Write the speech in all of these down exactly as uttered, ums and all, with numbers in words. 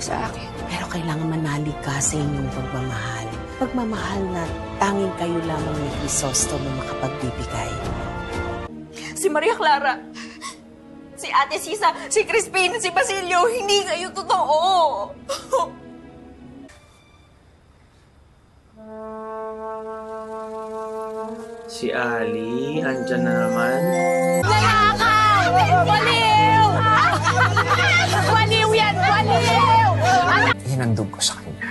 sa akin. Pero kailangan manalig ka sa inyong pagmamahal. Pagmamahal na tanging kayo lamang ni Crisostomo makapagbibigay. Si Maria Clara, si Ate Sisa, si Crispin, si Basilio, hindi kayo totoo. Si Ali, andyan na naman. Nanakaw! Baliw! Baliw yan! Baliw! Hinandog ko sa kanya.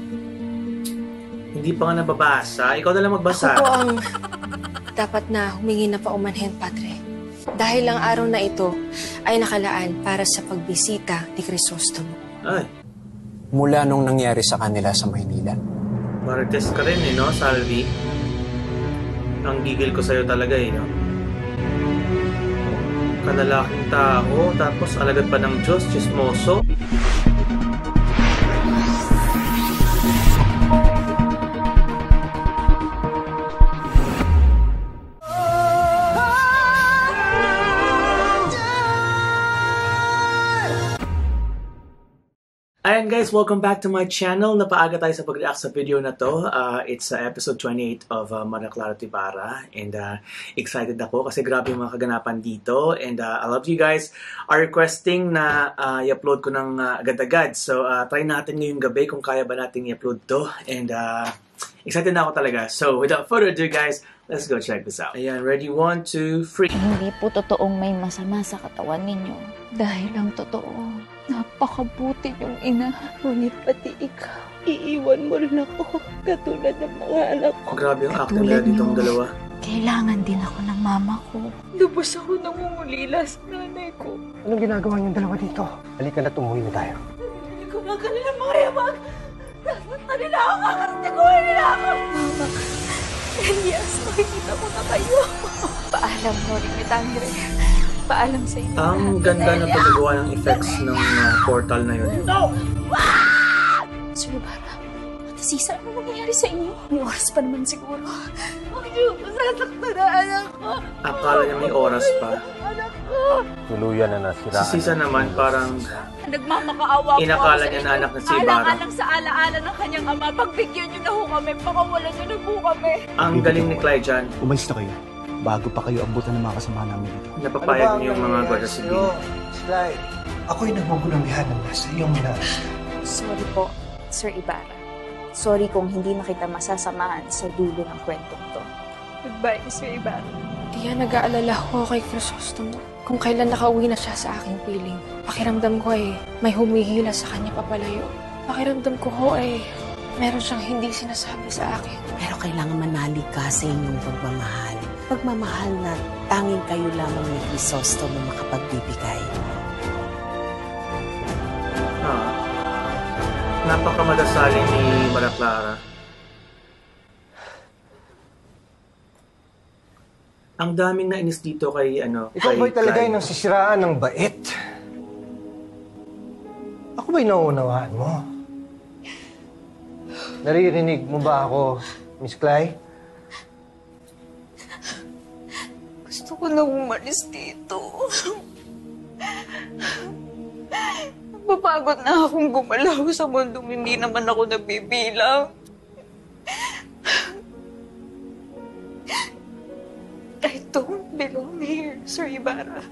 Hindi pa nga nababasa. Ikaw na lang magbasa. Ako po ang dapat na humingi na paumanhin, Padre. Dahil ang araw na ito ay nakalaan para sa pagbisita ni Crisostomo. Ay. Mula nung nangyari sa kanila sa Maynila. Marites ka rin eh, no, Salvi? Ang gigil ko sa'yo talaga eh, no? Kalalaking tao, tapos alagad pa ng Diyos, chismoso. Ayan guys, welcome back to my channel. Napaaga tayo sa pag-react sa video na to. Uh, it's uh, episode twenty-eight of uh, Clara Ibarra. And uh, excited ako kasi grabe yung mga kaganapan dito. And uh, a lot of you guys are requesting na uh, i-upload ko ng uh, agad-agad. So uh, try natin ngayong gabi kung kaya ba natin i-upload to. And uh, excited na ako talaga. So without further ado guys, let's go check this out. Ayan, ready? One, two, three. Hindi po totoong may masama sa katawan ninyo. Dahil ang totoo, napakabuti yung ina. Ngunit pati ikaw, iiwan mo rin ako katulad ng mga anak ko. Oh, grabe yung acting nila dito ang dalawa. Kailangan din ako ng mama ko. Lubos ako nangungulila sa nanay ko. Anong ginagawa niyong dalawa dito? Halika na, tumuwi na tayo. Hindi ko na kanila mga yamag. Nasaktan nila ako, kakastiguhin nila ako. Mama, Elias, makikita ko na kayo. Paalam, Noring Mitangere. Paalam sa inyo. Ang ganda ng paggawa ng effects ng uh, portal na yun. No! Sir Ibarra, Ate Sisa, ano nangyayari sa inyo? May oras pa naman siguro. Huwag niyo ko sasaktan na anak ko. Akala niya may oras pa. Anak ko. Tuluyan na nasiraan. Si Sisa naman parang Nagmamakaawa po inakala ako niya sa na inyo. anak na si Ibarra. Alang-alang sa alaala ng kanyang ama. Pagbigyan niyo na ho kami. Pakawalan niyo na po kami. Ang galing ni Clara dyan. Umalis na kayo bago pa kayo abutan ng mga kasama namin dito. Napapayag niyo yung mga Guardia Civil. Sly, ako'y nagmumulanghan ng nasa iyong minaras. Sorry po, Sir Ibarra. Sorry kung hindi na kita masasamahan sa dulo ng kwentong to. Goodbye, Sir Ibarra. Kaya nag-aalala ko kay Crisostomo kung kailan nakauwi na siya sa aking piling. Pakiramdam ko ay may humihila sa kanya papalayo. Pakiramdam ko ho ay meron siyang hindi sinasabi sa akin. Pero kailangan manalig ka sa inyong pagmamahal. Pagmamahal na tanging kayo lamang ni Crisostomo makapagbibigay. Ah, napakamadasali ni Maria Clara. Ang daming nainis dito kay ano. Ikaw ba'y talaga yung nasisiraan ng bait? Ako ba'y nauunawaan mo? Naririnig mo ba ako, Miss Cly? Gusto ko na umalis dito. Napapagod na akong gumalaw sa mundong hindi naman ako nabibilang. I don't belong here, Sir Ibarra.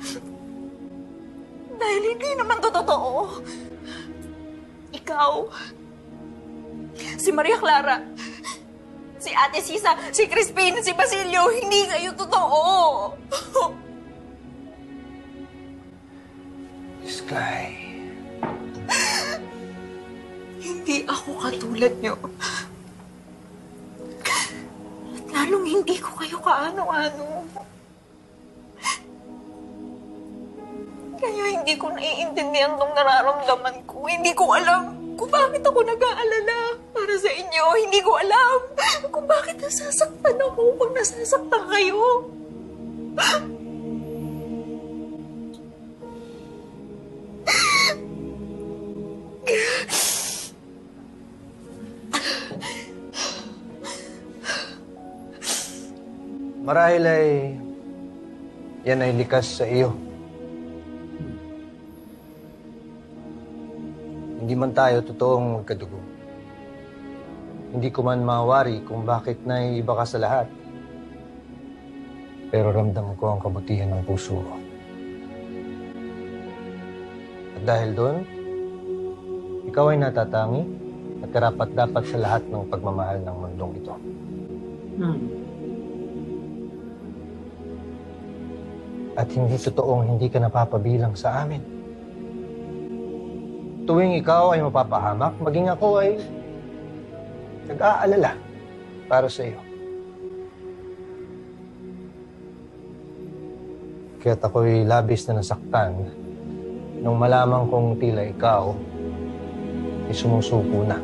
Dahil hindi naman to totoo. Ikaw, si Maria Clara, si Ate Sisa, si Crispin, si Basilio, hindi kayo totoo. Miss Cly. Hindi ako katulad niyo. At lalong hindi ko kayo kaano-ano. Kaya hindi ko naiintindihan itong nararamdaman ko. Hindi ko alam kung bakit ako nag-aalala para sa inyo. Hindi ko alam kung bakit nasasaktan ako pag nasasaktan kayo. Marahil ay yan ay likas sa iyo. Hindi man tayo totoong magkadugo. Hindi ko man mawari kung bakit naiiba ka sa lahat. Pero ramdam ko ang kabutihan ng puso ko. At dahil doon, ikaw ay natatangi at karapat-dapat sa lahat ng pagmamahal ng mundong ito. Hmm. At hindi totoong hindi ka napapabilang sa amin. Tuwing ikaw ay mapapahamak, maging ako ay nag-aalala para sa iyo. Kaya't ako'y labis na nasaktan nung malaman kong tila ikaw ay sumusuko na.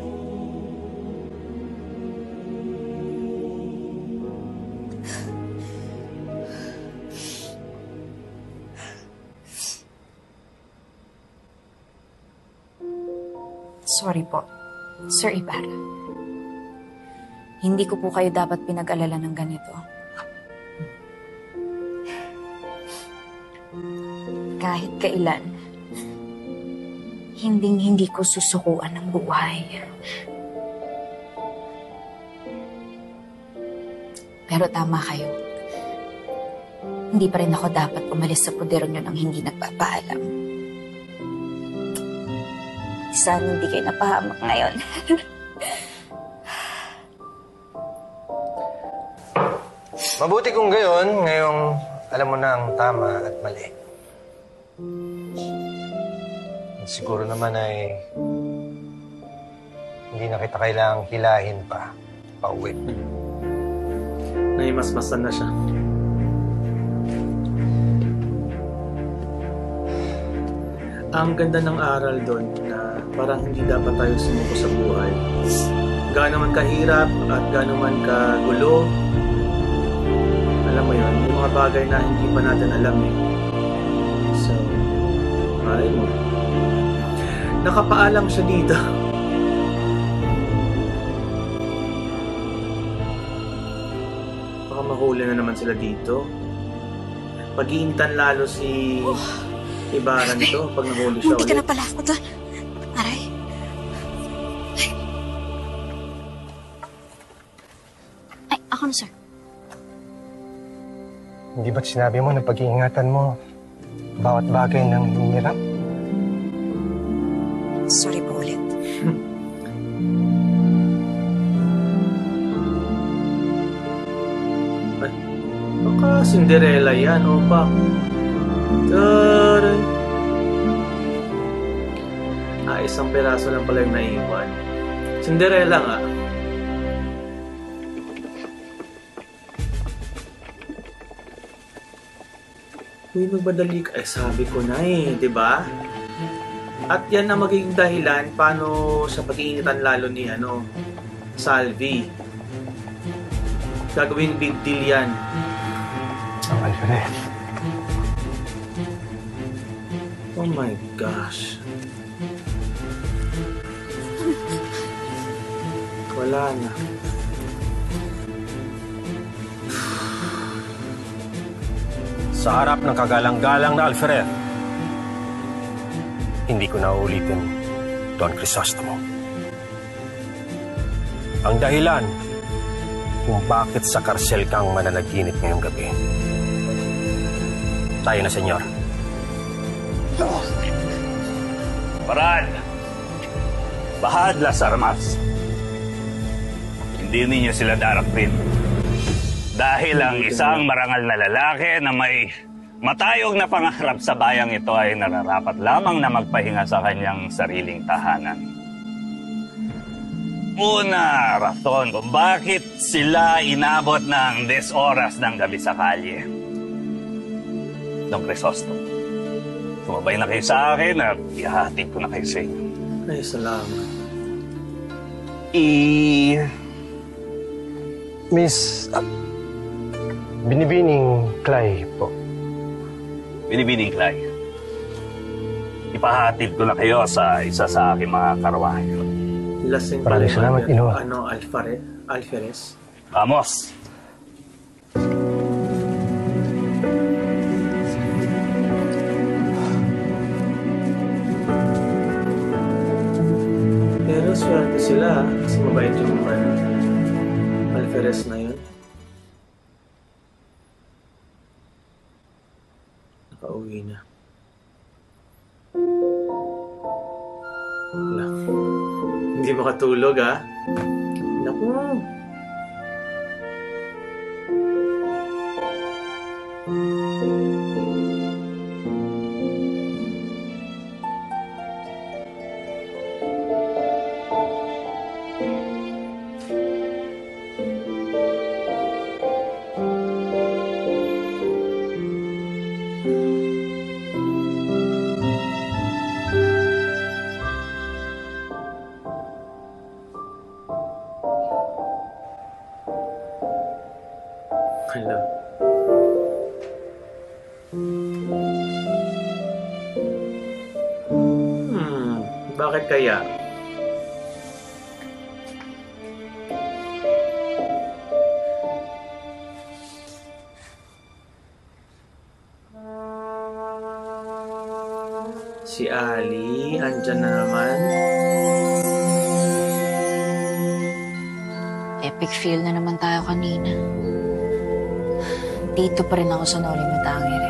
Sorry po, Sir Ibarra. Hindi ko po kayo dapat pinag-alala ng ganito. Kahit kailan, hinding-hindi ko susukuan ng buhay. Pero tama kayo. Hindi pa rin ako dapat umalis sa poder nyo nang hindi nagpapaalam. Sana hindi kayo napahamak ngayon. Mabuti kung gayon, ngayong alam mo na ang tama at mali. At siguro naman ay hindi na kita kailangang hilahin pa, pauwi. Naimasmasan na siya. Ang ganda ng aral doon na parang hindi dapat tayo sumuko sa buhay. Gaano man kahirap at gaano man kagulo, alam mo yun, may mga bagay na hindi pa natin alam eh. So, malay mo. Nakapaalam siya dito. Baka mahuli na naman sila dito. Pag-iintan lalo si Ibarra nito pag nahuli siya Hindi ulit. ka na pala ako doon. Aray. Ay, ako na, sir. Hindi ba't sinabi mo na pag-iingatan mo bawat bagay ng hinirap? Sorry po ulit. Ay, baka Cinderella yan, o pa. Taray. Ah, isang peraso lang pala yung naiwan. Cinderella nga. Uy, magbadali ka. Eh, sabi ko na eh, di ba? At yan na magiging dahilan paano sa pag-iinitan lalo ni, ano, Salvi. Gagawing big deal yan. Ang Alfred. Oh my gosh. Wala na. Sa harap ng kagalang-galang na Alfred, hindi ko na uulitin, Don Crisostomo. Ang dahilan kung bakit sa karsel kang mananaginip ngayong gabi. Tayo na, senyor. Paran! Bahad las armas. Hindi ninyo sila darapin. Dahil ang isang marangal na lalaki na may matayog na pangarap sa bayang ito ay nararapat lamang na magpahinga sa kanyang sariling tahanan. Una rason kung bakit sila inabot ng des oras ng gabi sa kalye. Don Crisostomo, sumabay na kayo sa akin at ihahatid ko na kayo sa inyo. Ay, salamat. I... Miss... Uh, Binibining Clay po. Binibining Clay. Ipahatid ko na kayo sa isa sa aking mga karwahe. Lasing Maraming salamat, Ino. Ano, Alfare, Alferez? Vamos! maswerte sila kasi mabait yung ano, alferes na yun. Nakauwi na. Wala. Hindi makatulog ah. Naku. Hello. Hmm, bakit kaya? Si Ali, andyan na naman. Epic fail na naman tayo kanina. Dito pa rin ako sa Noli Me Tangere.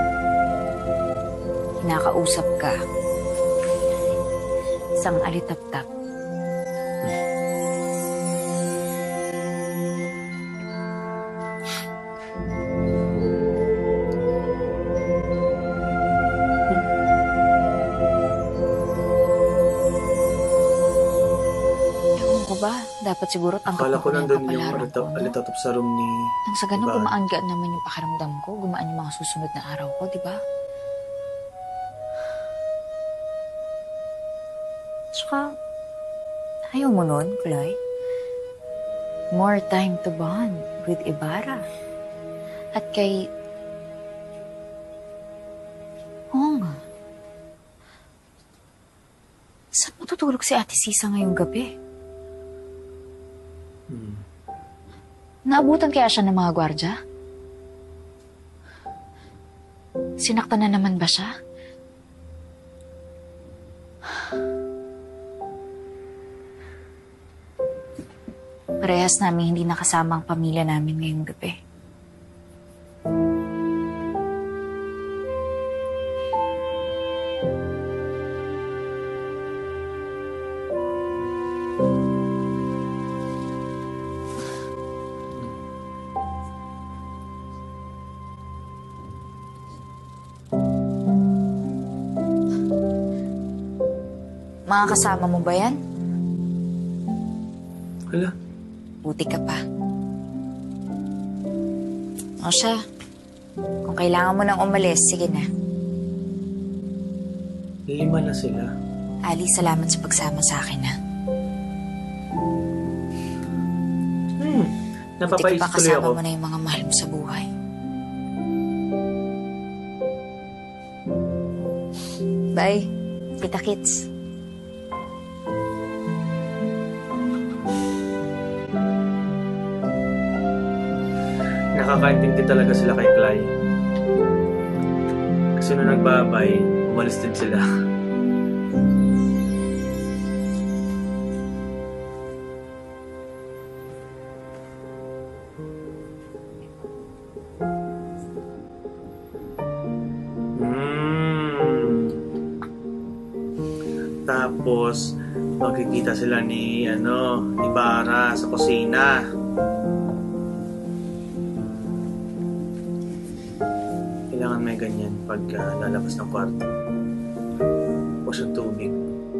Kinakausap ka. Isang alitap-tap. Ewan ko ba? Dapat siguro tangkap Akala ko ko na yung nandun yung kapalaran ko. alitap- alitatup sa room ni Nang sa ganun, Ibarra. gumaan-gaan naman yung pakiramdam ko. Gumaan yung mga susunod na araw ko, di ba? Tsaka, ayaw mo nun, Chloe? More time to bond with Ibarra. At kay... Oo nga. Saan matutulog si Ate Sisa ngayong gabi? Hmm. Naabutan kaya siya ng mga gwardya? Sinaktan na naman ba siya? Parehas namin hindi nakasama ang pamilya namin ngayong gabi. Mga kasama mo ba yan? Hala. Buti ka pa. O siya, kung kailangan mo nang umalis, sige na. Lima na sila. Ali, salamat sa pagsama sa akin, ha? Hmm. Buti Napapaisip ka pa tuloy kasama ako. mo na yung mga mahal mo sa buhay. Bye. Kita kits. Nakakaintindi talaga sila kay Clay. Kasi nung nagbabay, umalis din sila. Hmm. Tapos, magkikita sila ni, ano, ni Ibarra sa kusina. Kailangan may ganyan pag uh, lalabas ng kwarto. Tapos yung tubig.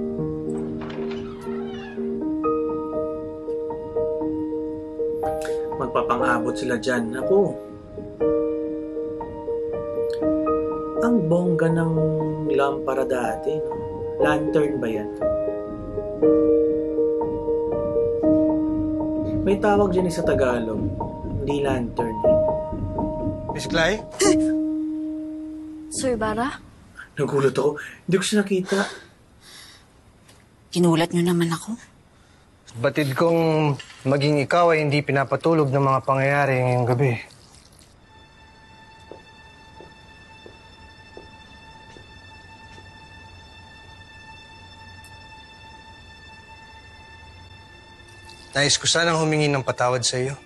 Magpapang-abot sila dyan. Ako. Ang bongga ng lampara dati. No? Lantern ba yan? May tawag dyan eh sa Tagalog. Hindi lantern. Miss Clay? Sir Ibarra? Nagulat ako. Hindi ko siya nakita. Kinulat niyo naman ako. Batid kong maging ikaw ay hindi pinapatulog ng mga pangyayari ngayong gabi. Nais ko sanang humingi ng patawad sa iyo.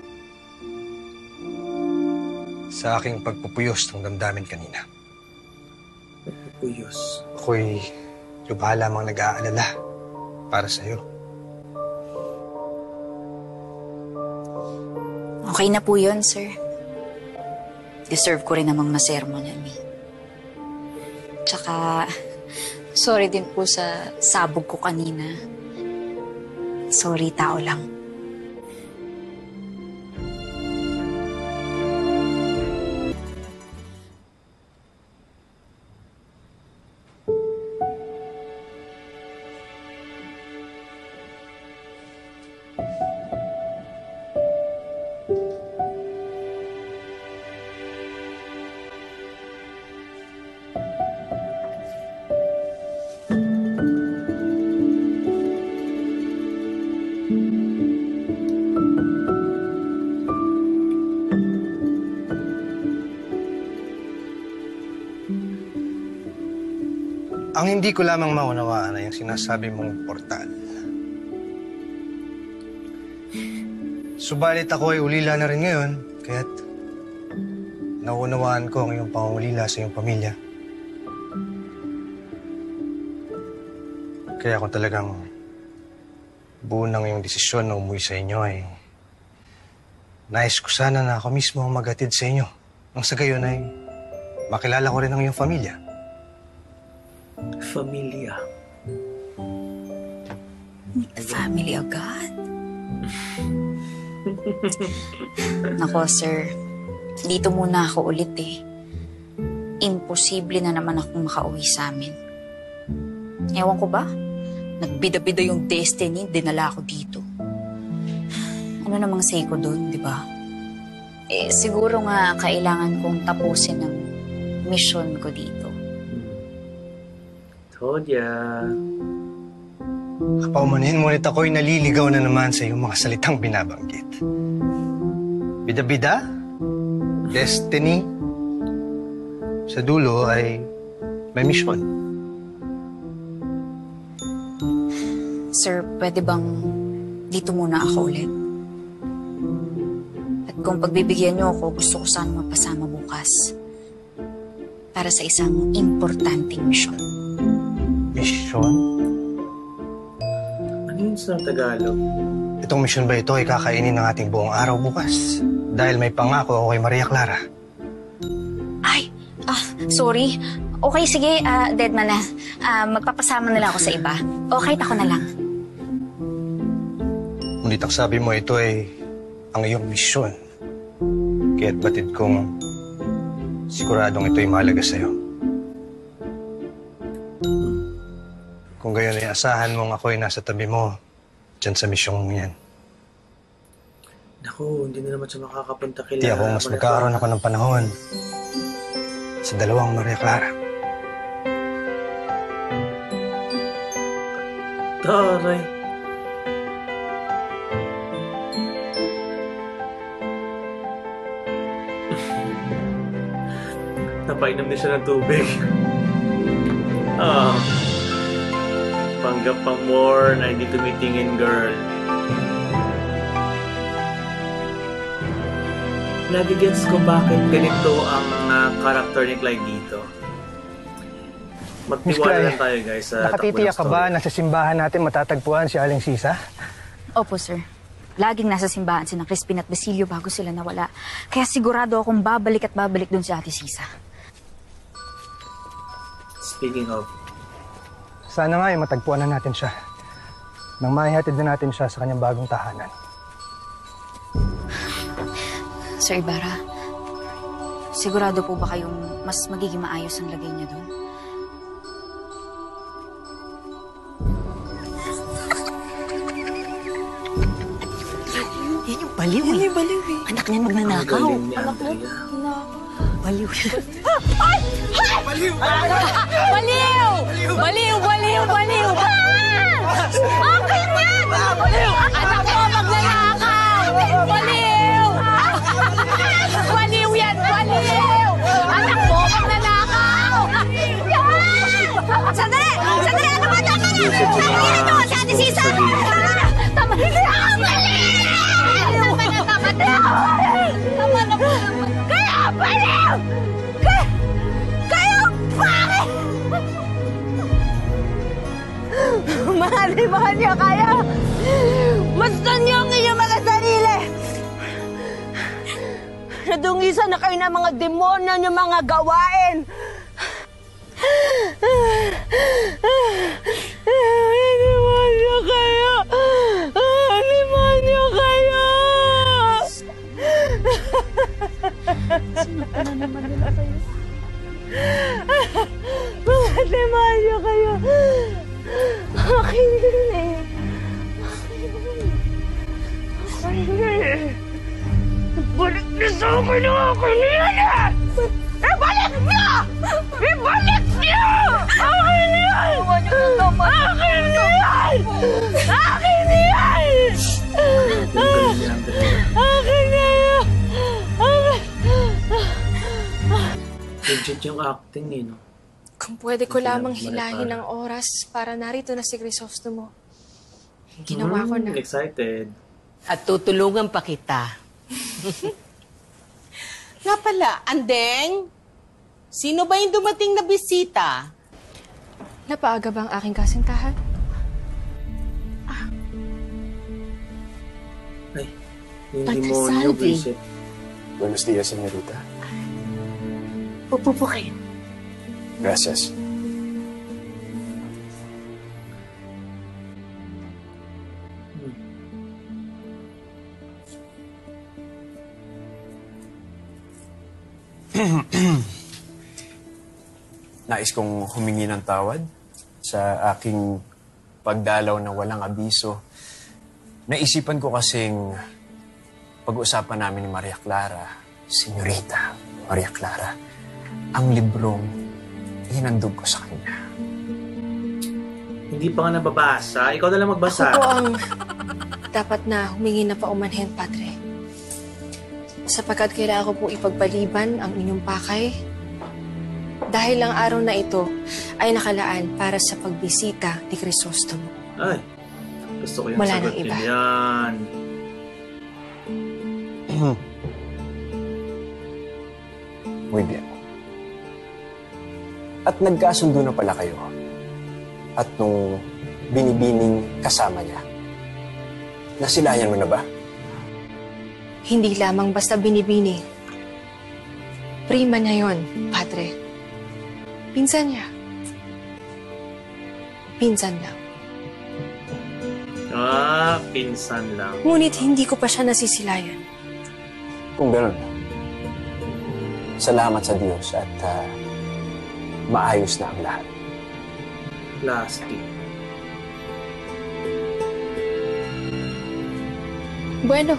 Sa aking pagpupuyos ng damdamin kanina. Pagpupuyos? Ako'y lubha lamang nag-aalala para sa iyo. Okay na po yun, sir. Deserve ko rin namang masermonan eh. Tsaka, sorry din po sa sabog ko kanina. Sorry, tao lang. Ang hindi ko lamang maunawaan ay yung sinasabi mong portal. Subalit ako ay ulila na rin ngayon, kaya't nauunawaan ko ang iyong pangungulila sa iyong pamilya. Kaya kung talagang buo ng iyong desisyon na umuwi sa inyo ay nais ko sana na ako mismo ang maghatid sa inyo. Nang sa gayon ay makilala ko rin ang iyong pamilya. Familia. Family agad? Nako, sir. Dito muna ako ulit eh. Imposible na naman akong makauwi sa amin. Ewan ko ba? Nagbida-bida yung destiny, dinala ako dito. Ano namang say ko dun, di ba? Eh, siguro nga kailangan kong tapusin ang mission ko dito. Told ya. Kapaumanhin ngunit ako'y naliligaw na naman sa iyong mga salitang binabanggit. Bida-bida, destiny, sa dulo ay may misyon. Sir, pwede bang dito muna ako ulit? At kung pagbibigyan niyo ako, gusto ko sana mapasama bukas para sa isang importanteng misyon. Misyon? Ano yun sa Tagalog? Itong misyon ba ito ay kakainin ng ating buong araw bukas? Dahil may pangako ako kay Maria Clara. Ay, ah, sorry. Okay, sige, uh, deadman na. Uh, magpapasama na lang ako sa iba. Okay, ako na lang. Ngunit ang sabi mo ito ay ang iyong misyon. Kaya't batid kong siguradong ito'y mahalaga sa'yo. Kung gayon ay asahan mong ako'y nasa tabi mo dyan sa misyong mo yan. Naku, hindi na naman siya makakapunta kila... Hindi ako, mas magkakaroon ako ng panahon sa dalawang Maria Clara. Taray. Napainom na siya ng tubig. Ah. Panggap pang more na hindi tumitingin, girl. Nagigets ko bakit ganito ang uh, karakter ni Clyde dito. Magtiwala lang tayo, guys. Sa nakatitiyak ka ba na sa simbahan natin matatagpuan si Aling Sisa? Opo, sir. Laging nasa simbahan si na Crispin at Basilio bago sila nawala. Kaya sigurado akong babalik at babalik dun si Ate Sisa. Speaking of... Sana nga ay matagpuan na natin siya. Nang maihatid na natin siya sa kanyang bagong tahanan. Sir Ibarra, sigurado po ba kayong mas magiging maayos ang lagay niya doon? Yan yung baliw eh. Yan yung baliw eh. Anak niyan magnanakaw. Anak mo? Baliw yan. Ay! Ay! Baliw! Baliw! Baliw! Baliw! Baliw! Okay yan! Baliw! Anak mo magnanakaw! Baliw! Baliw yan! Baliw! Anak mo magnanakaw! Sandali! Sandali! Ano ba? Tama na! Tama na! Si Ate Sisa! Tama na! Tama na! Kay... Kayo, pare! Mahal-mahal niyo kayo! Basta niyo ang inyong mga sarili! Nadungisan na kayo ng mga demonyo ng mga gawain! Demonyo kayo! Demonyo kayo! Sinabi na naman nila kayo. Mga demonyo kayo! Akin din eh! Akin din eh! Balik niyo sa akin ang akin niyan eh! Ibalik niyo! Ibalik niyo! Akin niyan! Akin niyan! Akin niyan! Akin niyan! Legit yung acting eh, no? Kung pwede ko lamang hilahin ang oras para narito na si Crisostomo. Ginawa ko na. Mm, excited. At tutulungan pa kita. Nga pala, Andeng, sino ba yung dumating na bisita? Napaaga ba ang aking kasintahan? Ay, yung Padre demonyo, Salvi. visit. Buenos días, señorita. Upo po kayo. Gracias. Nais kong humingi ng tawad sa aking pagdalaw na walang abiso. Naisipan ko kasing pag-usapan namin ni Maria Clara, Senyorita Maria Clara, ang librong hinandog ko sa kanya. Hindi pa nga nababasa. Ikaw na lang magbasa. Ako po ang dapat na humingi na paumanhin, Padre. Sapagkat kailangan ko pong ipagpaliban ang inyong pakay dahil ang araw na ito ay nakalaan para sa pagbisita ni Crisostomo. Ay, gusto ko yung Wala sagot nang iba. yan. Muy bien. At nagkasundo na pala kayo. At nung binibining kasama niya, nasilayan mo na ba? Hindi lamang basta binibini. Prima niya yon, Padre. Pinsan niya. Pinsan lang. Ah, pinsan lang. Ngunit hindi ko pa siya nasisilayan. Kung gano'n, salamat sa Diyos at uh, maayos na ang lahat. Plastic. Bueno.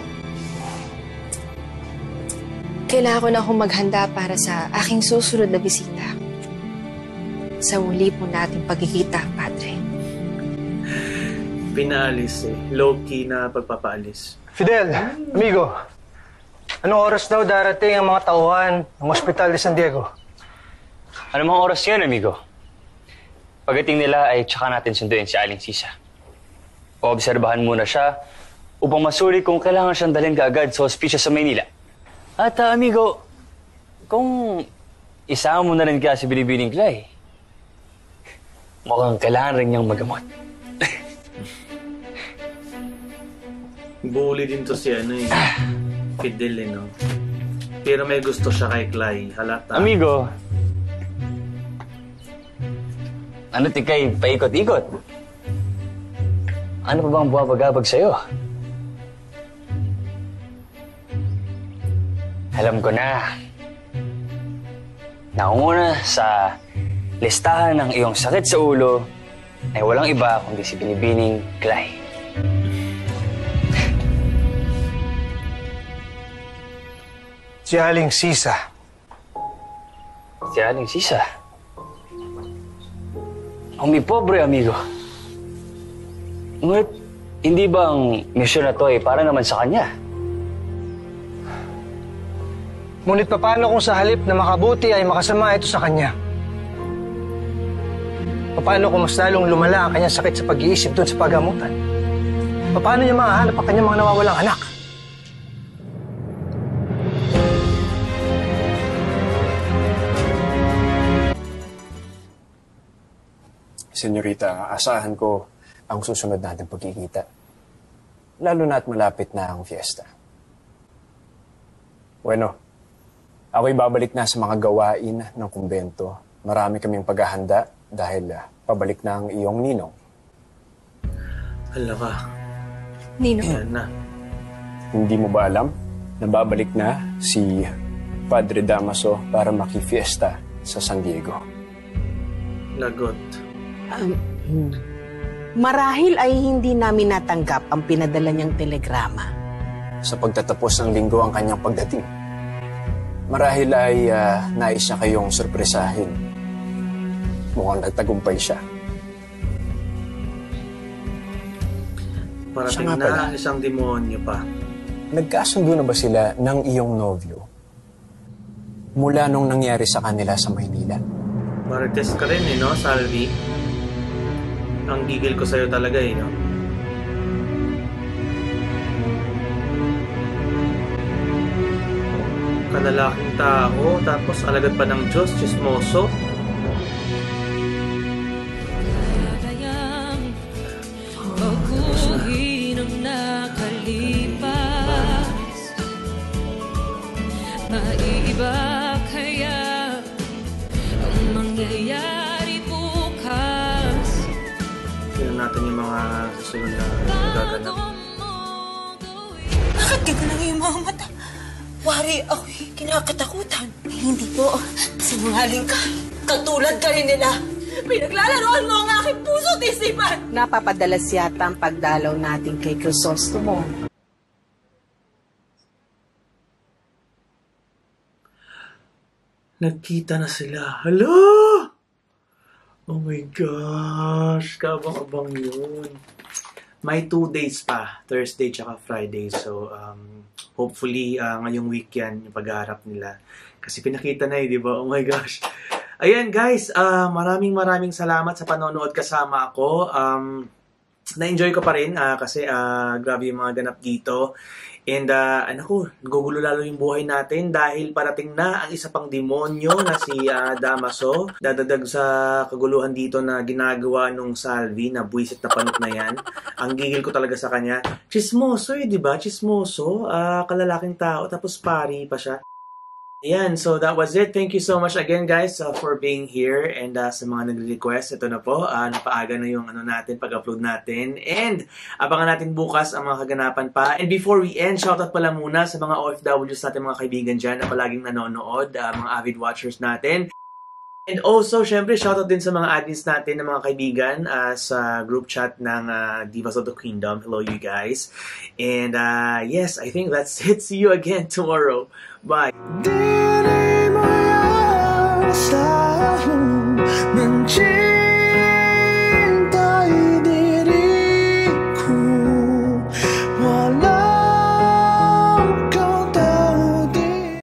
Kailangan ko na akong maghanda para sa aking susunod na bisita. Sa uli po nating pagkikita, Padre. Pinaalis eh. Low-key na pagpapaalis. Fidel, amigo, anong oras daw darating ang mga tauhan ng Ospital de San Diego? Ano mga oras yan, amigo? Pagdating nila ay tsaka natin sunduin si Aling Sisa. Oobserbahan muna siya upang masuri kung kailangan siyang dalhin kaagad sa ospisyal sa Maynila. At uh, amigo, kung isama mo na rin kaya si Binibining Clay, mukhang kailangan rin niyang magamot. Bully din to si ano eh. Fidel eh, no? Pero may gusto siya kay Clay. Halata. Amigo, ano tikay, paikot-ikot? Ano pa bang buwabagabag sa'yo? Alam ko na. Naunguna sa listahan ng iyong sakit sa ulo ay walang iba kundi si Binibining Clay. Si Aling Sisa. Si Aling Sisa. Umi pobre, amigo. Ngunit, hindi ba ang misyon na to ay para naman sa kanya? Ngunit paano kung sa halip na makabuti ay makasama ito sa kanya? Paano kung mas lalong lumala ang kanyang sakit sa pag-iisip doon sa paggamutan? Paano niya mahahanap ang kanyang mga nawawalang anak? senyorita, asahan ko ang susunod natin pagkikita. Lalo na't malapit na ang fiesta. Bueno, ako'y babalik na sa mga gawain ng kumbento. Marami kaming paghahanda dahil uh, pabalik na ang iyong ninong. Hala ka. Ninong? Yan na. Hindi mo ba alam na babalik na si Padre Damaso para makifiesta sa San Diego? Lagot. Um, hmm. Marahil ay hindi namin natanggap ang pinadala niyang telegrama. Sa pagtatapos ng linggo ang kanyang pagdating. Marahil ay uh, nais niya kayong sorpresahin. Mukhang nagtagumpay siya. Parating Siya nga na pala. ang isang demonyo pa. Nagkasundo na ba sila ng iyong nobyo? Mula nung nangyari sa kanila sa Maynila? Marites ka rin eh, no, Salvi? Ang gigil ko sa'yo talaga eh, no? Kalalaking tao, tapos alagad pa ng Diyos, chismoso. Baguhin ang nakalipas. Maiiba kaya ang mangyayari bukas. Tignan natin yung mga susunod na gaganap. Bakit ka lang yung mga mata? Wari, ako'y kinakatakutan. Hindi po. Sinungaling ka. Katulad ka rin nila. Pinaglalaroan mo ang aking puso at isipan. Napapadalas yata ang pagdalaw natin kay Crisostomo. Nagkita na sila. Hala! Oh my gosh! Kabang-abang yun. May two days pa. Thursday tsaka Friday. So, um, hopefully, uh, ngayong weekend, yung pag-aarap nila. Kasi pinakita na eh, di ba? Oh my gosh! Ayan guys, uh, maraming maraming salamat sa panonood kasama ako. Um, na-enjoy ko pa rin uh, kasi uh, grabe yung mga ganap dito. And uh, ano ko, nagugulo lalo yung buhay natin dahil parating na ang isa pang demonyo na si uh, Damaso. Dadadag sa kaguluhan dito na ginagawa nung Salvi na buwisit na panot na yan. Ang gigil ko talaga sa kanya. Chismoso eh, di ba? Chismoso, uh, kalalaking tao, tapos pari pa siya. Ayan, so that was it. Thank you so much again guys uh, for being here. And uh, sa mga nagre-request, ito na po. Uh, napaaga na yung ano natin, pag-upload natin. And abangan natin bukas ang mga kaganapan pa. And before we end, shoutout pala muna sa mga O F Ws natin, mga kaibigan dyan na palaging nanonood, uh, mga avid watchers natin. And also, syempre, shoutout din sa mga admins natin na mga kaibigan uh, sa group chat ng uh, Divas of the Kingdom. Hello you guys. And uh, yes, I think that's it. See you again tomorrow. Bye.